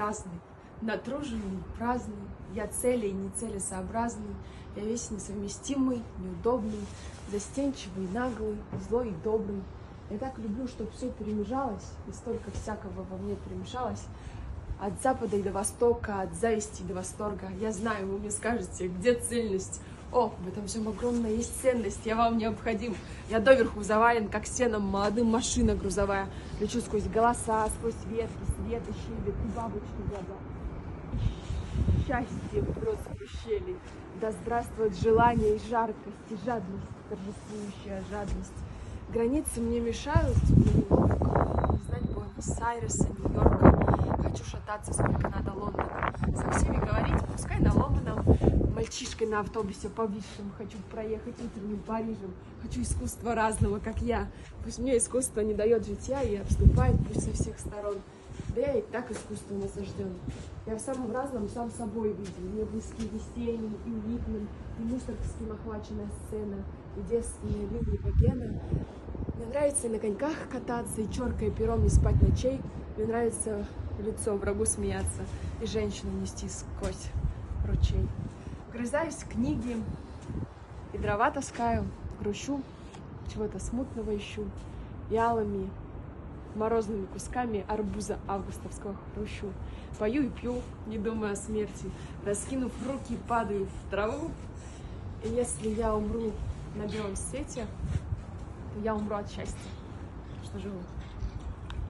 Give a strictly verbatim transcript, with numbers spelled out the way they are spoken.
разный, натруженный, праздный, я целый, нецелесообразный, я весь несовместимый, неудобный, застенчивый, наглый, злой и добрый. Я так люблю, чтобы все перемежалось, и столько всякого во мне перемешалось. От запада и до востока, от зависти до восторга. Я знаю, вы мне скажете, где цельность? О, в этом всем огромная есть ценность, я вам необходим. Я доверху завален, как сеном, молодым машина грузовая. Лечу сквозь голоса, сквозь ветки, свет и щебет, и бабочки в глаза. Счастье вброд сквозь щели. Да здравствует желание и жаркость, и жадность, торжествующая жадность. Границы мне мешают, не знать Буэнос-Айреса, Нью-Йорка. Хочу шататься, сколько надо Лондона. Со всеми говорить, пускай на ломаном. Мальчишкой на автобусе повисшим. Хочу проехать утренним Парижем. Хочу искусства разного, как я. Пусть мне искусство не дает житья и обступает пусть со всех сторон. Да я и так искусством осажден. Я в самом разном сам собой виден. Мне близкий весенний и уютным, и мусоргским охваченная сцена, и девственные люди Гогена. Мне нравится на коньках кататься, и черкой пером не спать ночей. Мне нравится в лицо врагу смеяться, и женщину нести сквозь ручей. Вгрызаюсь в книги, и дрова таскаю, грущу, чего-то смутного ищу, и алыми морозными кусками арбуза августовского хрущу. Пою и пью, не думая о смерти, раскинув руки, падаю в траву. И если я умру на белом свете, то я умру от счастья, что живу.